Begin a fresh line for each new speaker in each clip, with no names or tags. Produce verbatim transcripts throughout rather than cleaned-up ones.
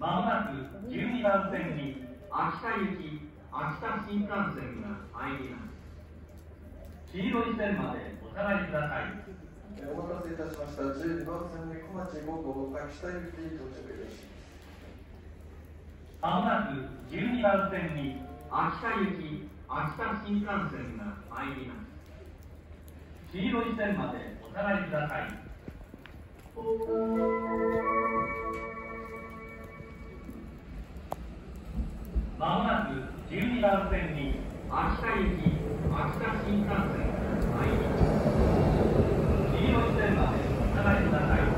まもなくじゅうにばん線に
秋田行き秋田新幹線が入ります。
黄色い線までお下がりください。
お待たせいたしました。じゅうにばん線に小町ご号秋田行き到着です。
まもなくじゅうにばん線に
秋田行き秋田新幹線が入ります。
黄色い線までお下がりください。まもなくじゅうにばん線に
秋田行き秋田新幹線が入ります。
黄色い線までお下がりください。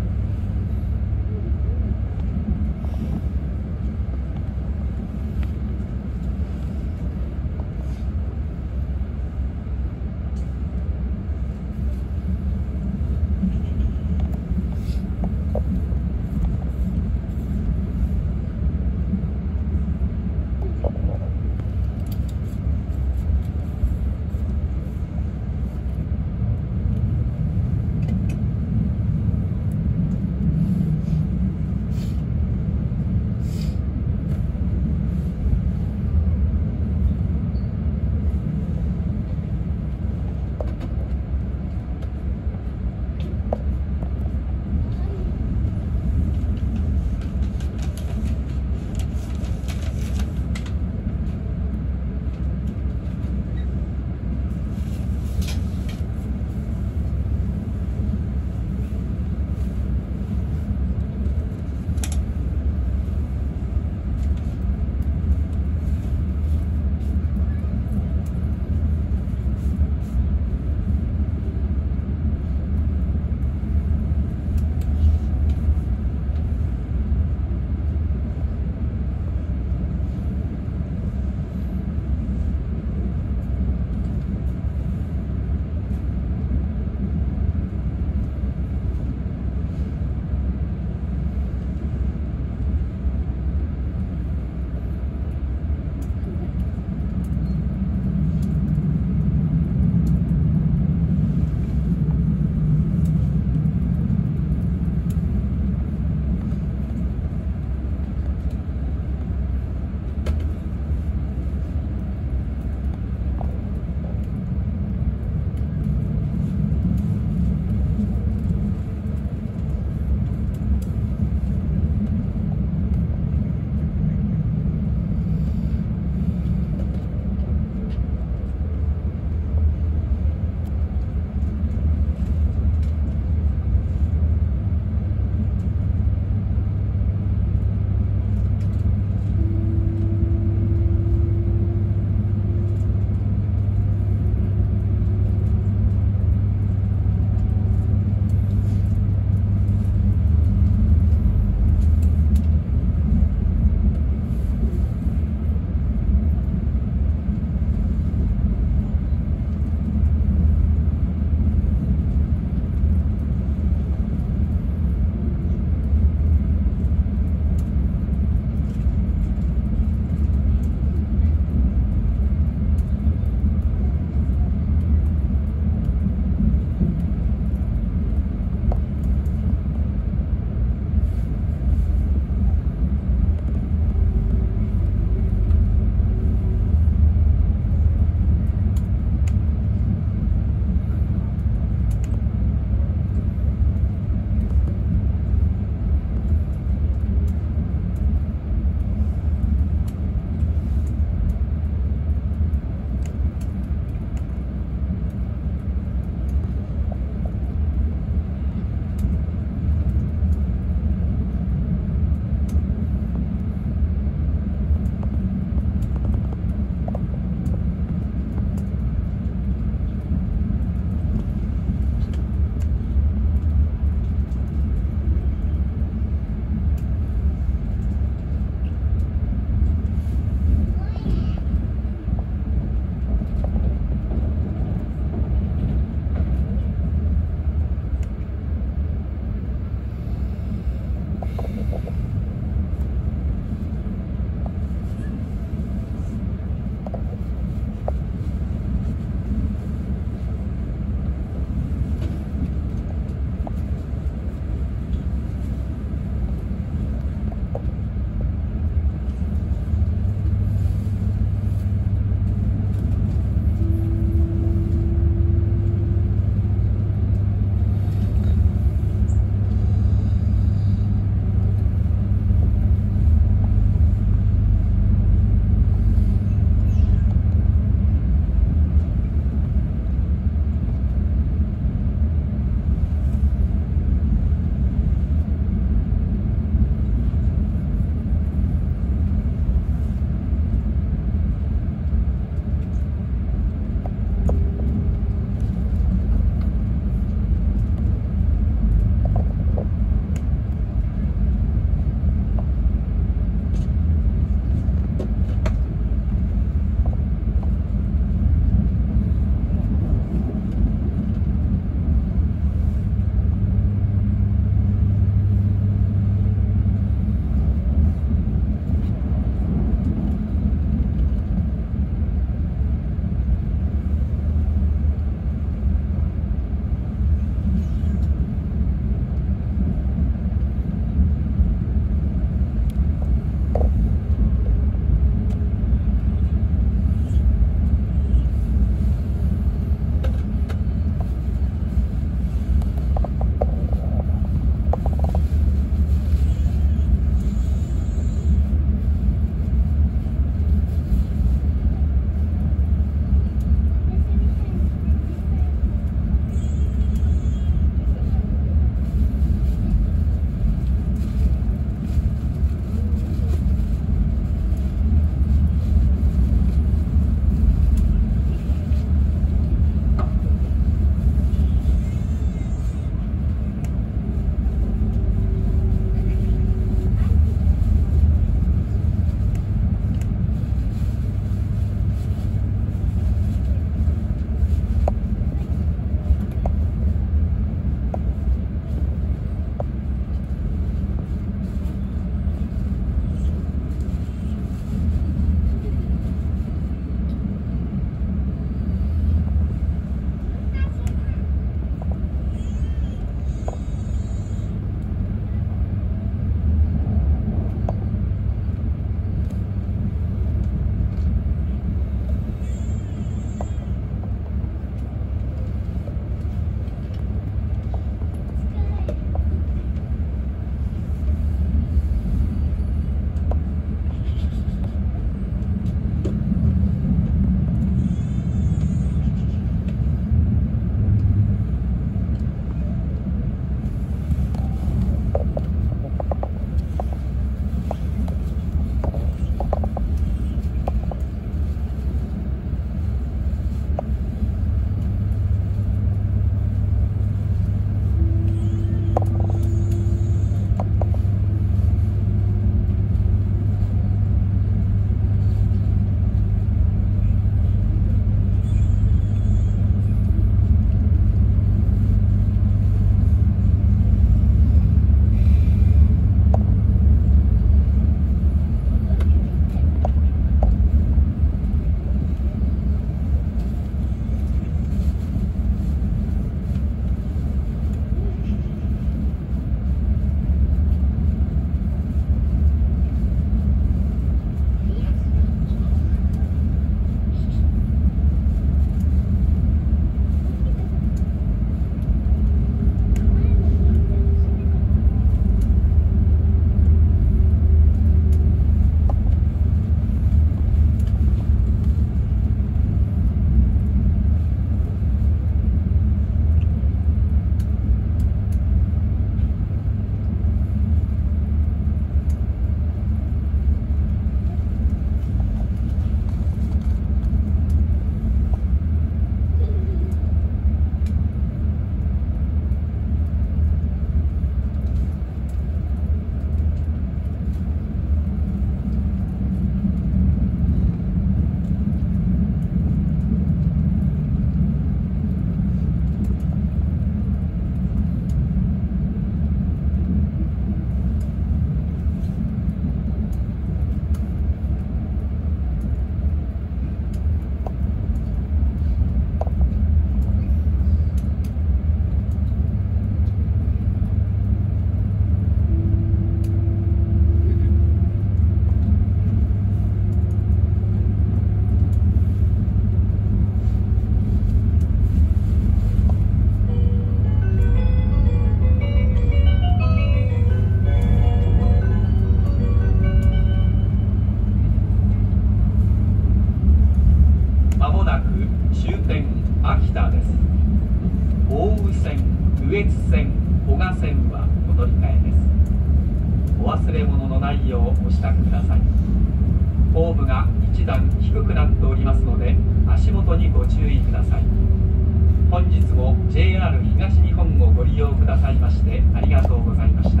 のないようご支度ください。ホームが一段低くなっておりますので、足元にご注意ください。本日も ジェイアール 東日本をご利用くださいましてありがとうございました。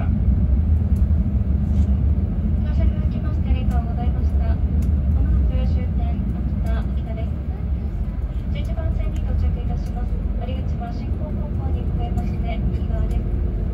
乗車いただきましてありがとうございました。まもなく終点秋田秋田です。じゅういちばん線に到着いたします。乗り口は進行方向に向かいまして右側です。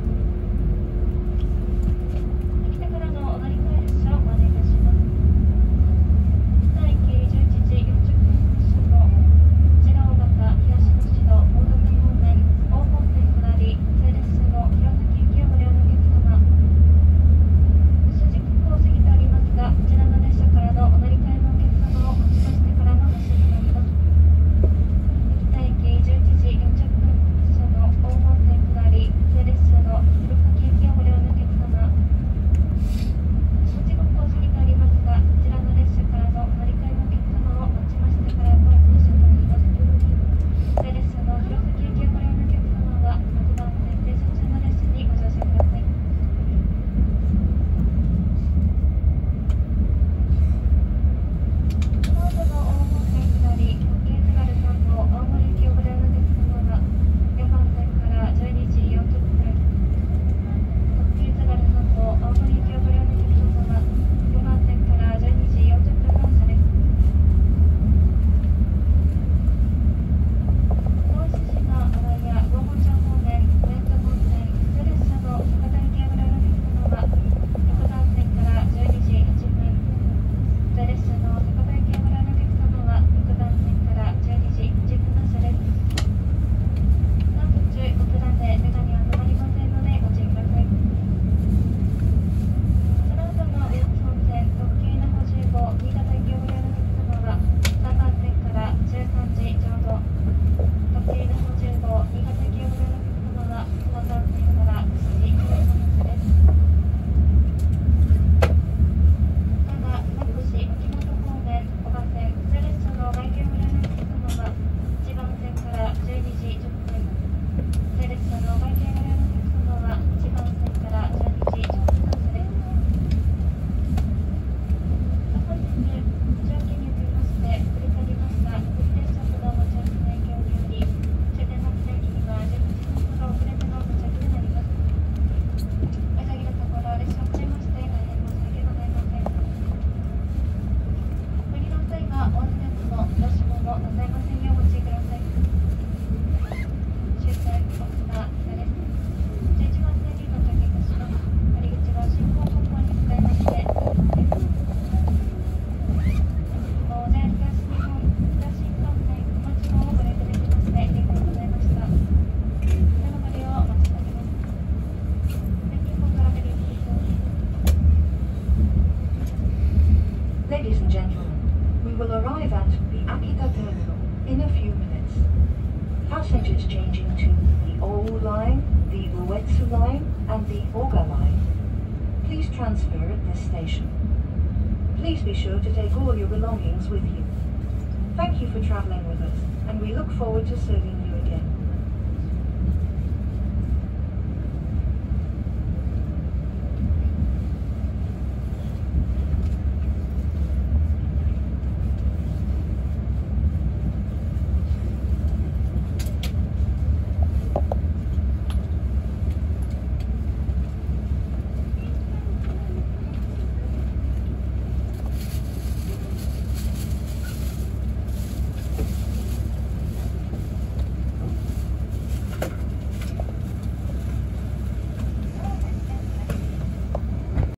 秋田からのお乗り換え列車をご案内いたします。秋田駅じゅういちじよんじゅっぷん発車のこちら大型東野市の大型方面大本線下り西列車の弘前行きをご利用のお客様、終時刻を過ぎておりますが、こちらの列車からのお乗り換えのお客様をお待ちしてからの発車となります。秋田駅じゅういちじよんじゅっぷん発車の大本線下り西列車の弘前行きをご利用のお客様、終時刻を過ぎておりますが、こちらの列車からのお乗り換えのお客様をお待ちしてからの発車となります。西列車の弘前行きをご利用のお客様はろくばん線停車中の列車にご乗車ください。この後の大本線下り特急津軽さん号青森行きをご利用のお客様はよんばん線からじゅうにじよんじゅっぷん、特急津軽さん号青森行きをご利用のお客様はよんばん線からじゅうにじよんじゅっぷんの発車です。大石島淡谷五本町方面上戸本線普通列車の博多行きをご利用のお客様はろくばん線からじゅうにじはっぷん、普通列車の博多行きをご利用のお客様はろくばん線からじゅうにじじゅっぷんの発車です。なお途中ごプランでメガネは止まりませんのでご注意ください。その後の羽越本線特急那覇じゅうご新潟行きをご利用のお客様はさんばん線からじゅうさんじちょうど、特急那覇じゅうご新潟行きをご利用のお客様はさんばん線からしちじごふんの発車です。ただ、佐久市沖本方面ごばん線普通列車の外見をご利用のお客様はいちばん線からじゅうにじじゅっぷん、普通列車の外見をご利用のお客様はいちばん線からじゅうにじじゅっぷんの発車です。本日、乗機におきまして振り返りました特定列車とのお持ち合わせの影響により終点の秋田駅にはじゅうはちふんほど遅れての到着となります。お急ぎのところ列車を遅れまして大変申し訳ございません。お降りの際はお忘れ物、乗車物なさいませんようご注意ください。終点秋田北です。じゅういちばん線に到着いたします。乗り口は進行方向に向かいまして右側です。もう ジェイアール 東日本北新幹線小町号をご利用いただきましてありがとうございました。そのご利用をお待ちしております。Thank you for traveling with us.
Ladies and gentlemen, we will arrive at the Akita terminal in a few minutes. Passengers changing to the Oulu line, the Uetsu line, and the Oga line, please transfer at this station. Please be sure to take all your belongings with you. Thank you for traveling with us, and we look forward to serving you.